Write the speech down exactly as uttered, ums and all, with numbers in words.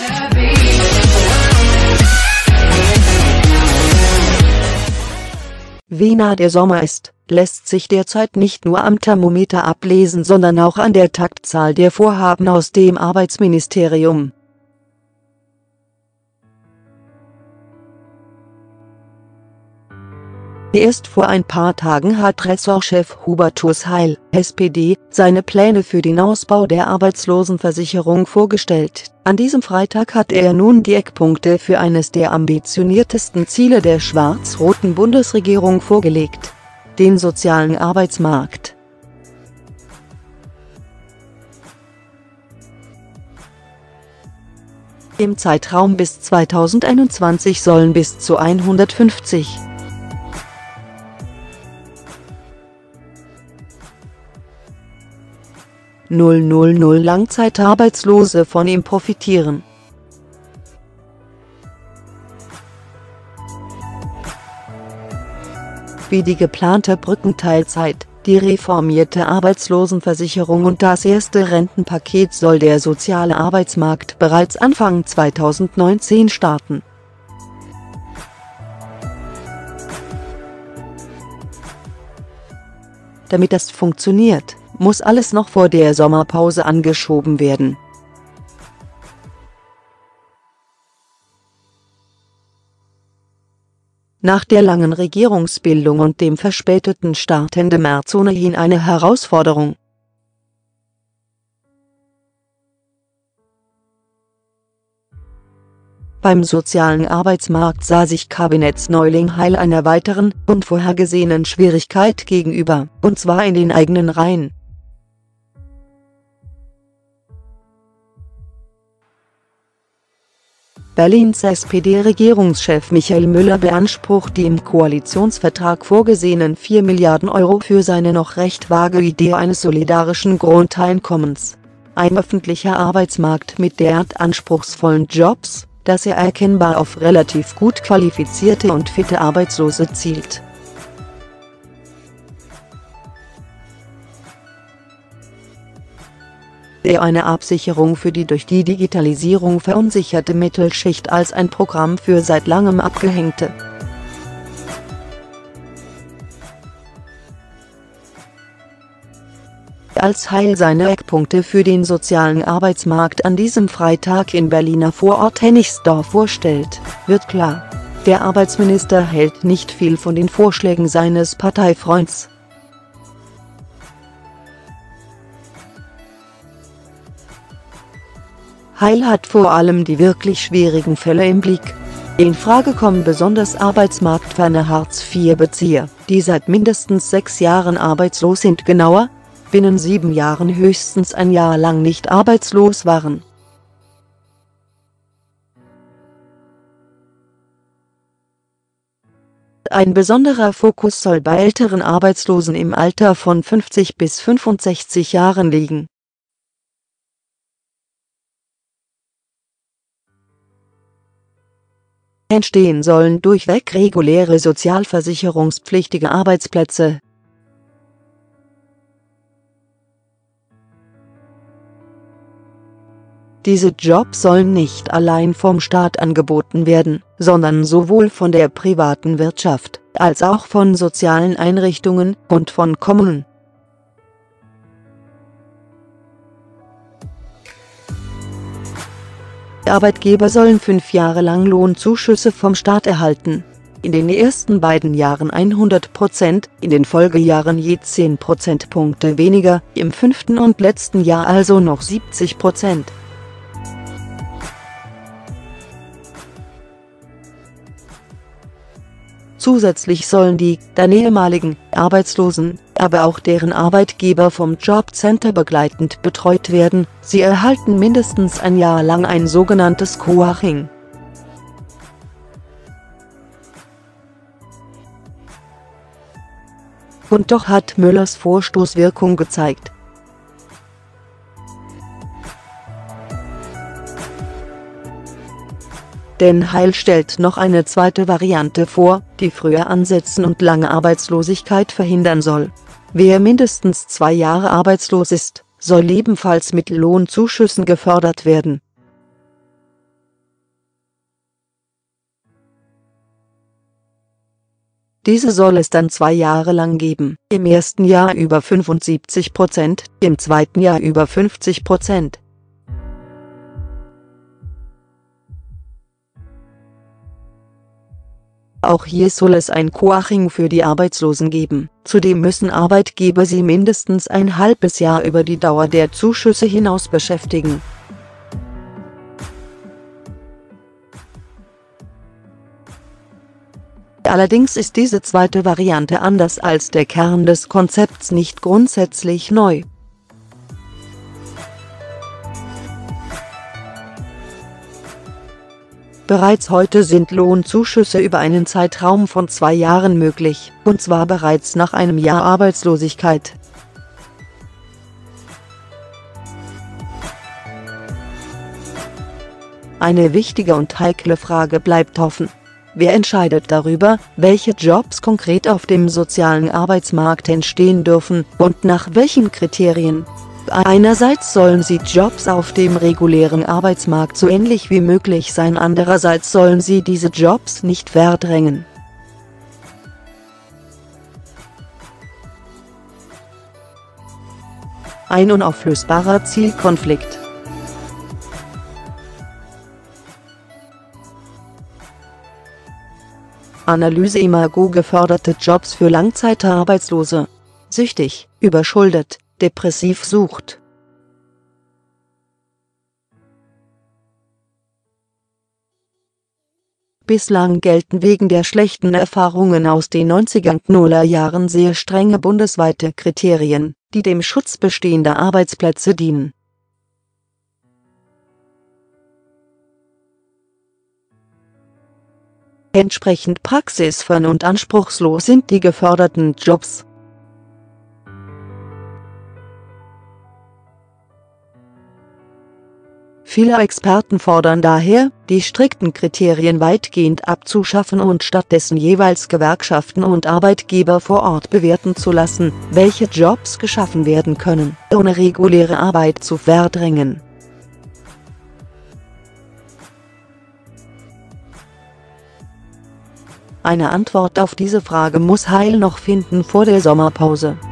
Wie nah der Sommer ist, lässt sich derzeit nicht nur am Thermometer ablesen, sondern auch an der Taktzahl der Vorhaben aus dem Arbeitsministerium. Erst vor ein paar Tagen hat Ressortchef Hubertus Heil, S P D, seine Pläne für den Ausbau der Arbeitslosenversicherung vorgestellt. An diesem Freitag hat er nun die Eckpunkte für eines der ambitioniertesten Ziele der schwarz-roten Bundesregierung vorgelegt: den sozialen Arbeitsmarkt. Im Zeitraum bis zweitausendeinundzwanzig sollen bis zu hundertfünfzig tausend Langzeitarbeitslose von ihm profitieren. Wie die geplante Brückenteilzeit, die reformierte Arbeitslosenversicherung und das erste Rentenpaket soll der soziale Arbeitsmarkt bereits Anfang zweitausendneunzehn starten. Damit das funktioniert, muss alles noch vor der Sommerpause angeschoben werden. Nach der langen Regierungsbildung und dem verspäteten Start Ende März ohnehin eine Herausforderung. Beim sozialen Arbeitsmarkt sah sich Kabinettsneuling Heil einer weiteren, unvorhergesehenen Schwierigkeit gegenüber, und zwar in den eigenen Reihen. Berlins S P D-Regierungschef Michael Müller beansprucht die im Koalitionsvertrag vorgesehenen vier Milliarden Euro für seine noch recht vage Idee eines solidarischen Grundeinkommens. Ein öffentlicher Arbeitsmarkt mit derart anspruchsvollen Jobs, dass er erkennbar auf relativ gut qualifizierte und fitte Arbeitslose zielt. Der eine Absicherung für die durch die Digitalisierung verunsicherte Mittelschicht als ein Programm für seit langem Abgehängte. Als Heil seine Eckpunkte für den sozialen Arbeitsmarkt an diesem Freitag in Berliner Vorort Hennigsdorf vorstellt, wird klar: Der Arbeitsminister hält nicht viel von den Vorschlägen seines Parteifreunds. Heil hat vor allem die wirklich schwierigen Fälle im Blick. In Frage kommen besonders arbeitsmarktferne Hartz vier Bezieher, die seit mindestens sechs Jahren arbeitslos sind, genauer, binnen sieben Jahren höchstens ein Jahr lang nicht arbeitslos waren. Ein besonderer Fokus soll bei älteren Arbeitslosen im Alter von fünfzig bis fünfundsechzig Jahren liegen. Entstehen sollen durchweg reguläre sozialversicherungspflichtige Arbeitsplätze. Diese Jobs sollen nicht allein vom Staat angeboten werden, sondern sowohl von der privaten Wirtschaft, als auch von sozialen Einrichtungen und von Kommunen. Arbeitgeber sollen fünf Jahre lang Lohnzuschüsse vom Staat erhalten. In den ersten beiden Jahren hundert Prozent, in den Folgejahren je zehn Prozentpunkte weniger, im fünften und letzten Jahr also noch siebzig Prozent. Zusätzlich sollen die, dann ehemaligen, Arbeitslosen, aber auch deren Arbeitgeber vom Jobcenter begleitend betreut werden. Sie erhalten mindestens ein Jahr lang ein sogenanntes Coaching. Und doch hat Müllers Vorstoß Wirkung gezeigt. Denn Heil stellt noch eine zweite Variante vor, die früher ansetzen und lange Arbeitslosigkeit verhindern soll. Wer mindestens zwei Jahre arbeitslos ist, soll ebenfalls mit Lohnzuschüssen gefördert werden. Diese soll es dann zwei Jahre lang geben, im ersten Jahr über fünfundsiebzig Prozent, im zweiten Jahr über fünfzig Prozent. Auch hier soll es ein Coaching für die Arbeitslosen geben. Zudem müssen Arbeitgeber sie mindestens ein halbes Jahr über die Dauer der Zuschüsse hinaus beschäftigen. Allerdings ist diese zweite Variante anders als der Kern des Konzepts nicht grundsätzlich neu. Bereits heute sind Lohnzuschüsse über einen Zeitraum von zwei Jahren möglich, und zwar bereits nach einem Jahr Arbeitslosigkeit. Eine wichtige und heikle Frage bleibt offen. Wer entscheidet darüber, welche Jobs konkret auf dem sozialen Arbeitsmarkt entstehen dürfen, und nach welchen Kriterien? Einerseits sollen sie Jobs auf dem regulären Arbeitsmarkt so ähnlich wie möglich sein, andererseits sollen sie diese Jobs nicht verdrängen. Ein unauflösbarer Zielkonflikt. Analyse: Imago geförderte Jobs für Langzeitarbeitslose. Süchtig, überschuldet, depressiv sucht. Bislang gelten wegen der schlechten Erfahrungen aus den neunziger und nuller Jahren sehr strenge bundesweite Kriterien, die dem Schutz bestehender Arbeitsplätze dienen. Entsprechend praxisfern und anspruchslos sind die geförderten Jobs. Viele Experten fordern daher, die strikten Kriterien weitgehend abzuschaffen und stattdessen jeweils Gewerkschaften und Arbeitgeber vor Ort bewerten zu lassen, welche Jobs geschaffen werden können, ohne reguläre Arbeit zu verdrängen. Eine Antwort auf diese Frage muss Heil noch finden vor der Sommerpause.